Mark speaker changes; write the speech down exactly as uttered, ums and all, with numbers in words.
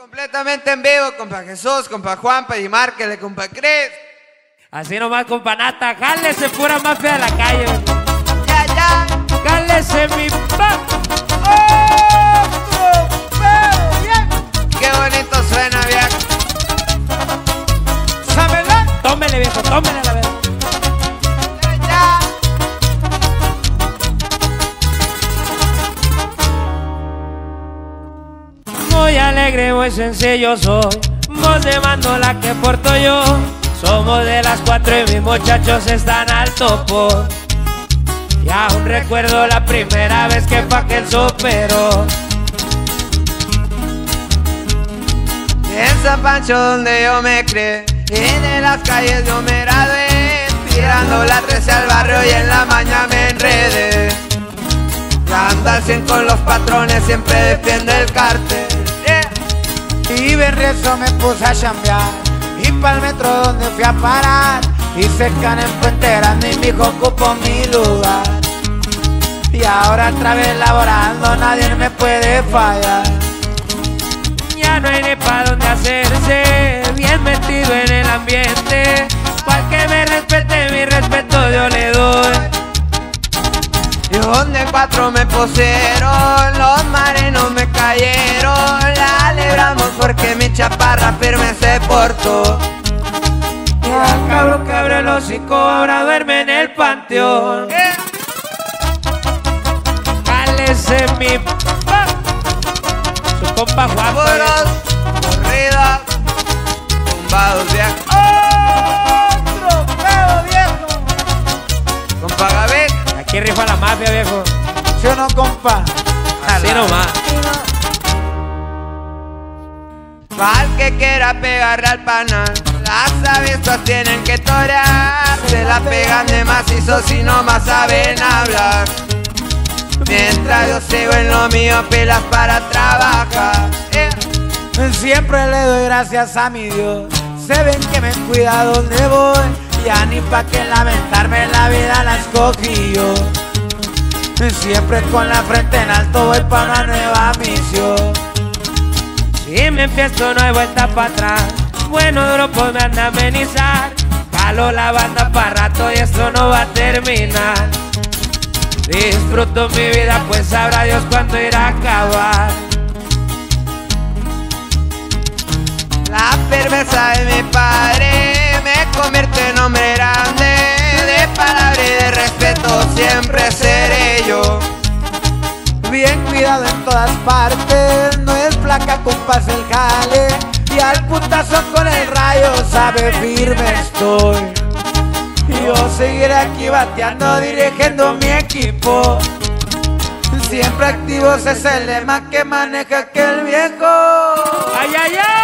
Speaker 1: Completamente en vivo, compa Jesús, compa Juanpa y márquele, compa Cris.
Speaker 2: Así nomás, compa Nata, jálese pura mafia de la calle.
Speaker 1: Ya, ya.
Speaker 2: Jálese mi pa.
Speaker 1: ¡Oh, trofeo, bien! ¡Qué bonito suena, viejo! ¿Sábela?
Speaker 2: Tómele, viejo, tómele a la vez.
Speaker 1: Ya, ya.
Speaker 2: Muy alegre, muy sencillo soy. Voz de mando la que porto yo. Somos de las cuatro y mis muchachos están al topo. Y aún recuerdo la primera vez que pa' que él superó.
Speaker 1: En San Pancho donde yo me crié, y de las calles yo me gradué, tirando la trece al barrio y en la mañana me enredé. Ya anda al cien con los patrones, siempre defiende el cartel. Yeah.
Speaker 3: Y de rezo me puse a chambear, y pa'l metro donde fui a parar, y cercan en Puente Grande y mi hijo ocupó mi lugar. Y ahora otra vez laborando, nadie me puede fallar.
Speaker 2: Ya no hay ni pa' dónde hacerse, bien metido en el ambiente. Pa' que me respete, mi respeto yo le doy.
Speaker 1: Y donde cuatro me pusieron, los marinos me cayeron. La libramos porque mi chaparra firme se portó.
Speaker 2: Y al cabrón que abre el hocico ahora duerme en el panteón.
Speaker 1: Yeah.
Speaker 2: Cálese mi pa. Su compa Juanpa.
Speaker 1: Puros, corridas, tumbados, viejo.
Speaker 3: ¡Oh, trofeo, viejo!
Speaker 1: Compa Gavic.
Speaker 2: Aquí rifa la mafia, viejo.
Speaker 3: ¿Sí o no, compa?
Speaker 2: Así nomás.
Speaker 1: Pa'l que quiera pegarle al panal, las avispas tienen que torear. Se la pegan de macizo si no más saben hablar. Mientras yo sigo en lo mío, pilas para trabajar. Yeah.
Speaker 3: Siempre le doy gracias a mi Dios. Se ven que me cuida donde voy. Ya ni pa' que lamentarme, la vida la escogí yo. Siempre con la frente en alto voy pa' una nueva misión.
Speaker 2: Si me empiezo no hay vuelta para atrás. Bueno, duro pues me anda a amenizar. Jalo la banda pa' rato y esto no va a terminar. Disfruto mi vida pues sabrá Dios cuándo irá a acabar.
Speaker 1: La firmeza de mi padre me convierte en hombre grande. De palabra y de respeto siempre seré yo.
Speaker 3: Bien cuidado en todas partes, no es placa, compas el jale. Y al putazo con el rayo, sabe firme estoy. Y yo seguiré aquí bateando, dirigiendo mi equipo. Siempre activos es el lema que maneja aquel viejo.
Speaker 2: ¡Ay, ay, ay!